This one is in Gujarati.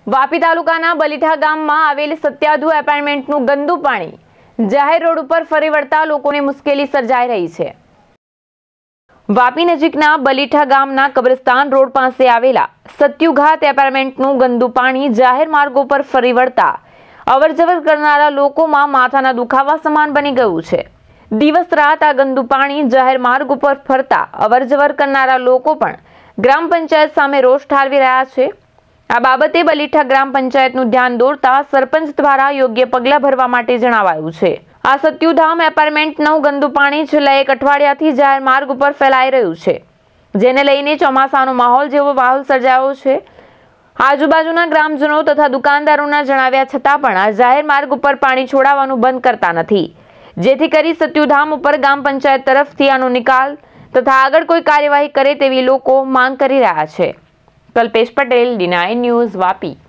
વાપી તાલુકાના બલીઠા ગામમાં આવેલ સત્યાધુ એપાર્ટમેન્ટનું ગંદુ પાણી જાહેર રોડ ઉપર ફરી વળતા લોકોને મુશ્કેલી સર્જાઈ રહી છે। વાપી નજીકના બલીઠા ગામના કબ્રસ્તાન રોડ પાસે આવેલા સત્યુઘાત એપાર્ટમેન્ટનું ગંદુ પાણી જાહેર માર્ગો પર ફરી વળતા અવરજવર કરનારા લોકોમાં માથાના દુખાવા સમાન બની ગયું છે। દિવસ રાત આ ગંદુ પાણી જાહેર માર્ગ ઉપર ફરતા અવરજવર કરનારા લોકો પણ ગ્રામ પંચાયત સામે રોષ ઠાલવી રહ્યા છે। આ બાબતે બલીઠા ગ્રામ પંચાયતનું ધ્યાન દોરતા સરપંચ દ્વારા યોગ્ય પગલાં ભરવા માટે જણાવાયું છે। આ સત્યુધામ એપાર્ટમેન્ટનું ગંદુ પાણી છેલ્લા એક અઠવાડિયાથી જાહેર માર્ગ ઉપર ફેલાઈ રહ્યું છે, જેને લઈને ચોમાસાનો માહોલ જેવો માહોલ સર્જાયો છે। આજુબાજુના ગ્રામજનો તથા દુકાનદારોના જણાવ્યા છતાં પણ આ જાહેર માર્ગ ઉપર પાણી છોડાવવાનું બંધ કરતા નથી, જેથી કરી સત્યુધામ ઉપર ગ્રામ પંચાયત તરફથી આનો નિકાલ તથા આગળ કોઈ કાર્યવાહી કરે તેવી લોકો માંગ કરી રહ્યા છે। Kalpesh Patel, D9 news, Vapi.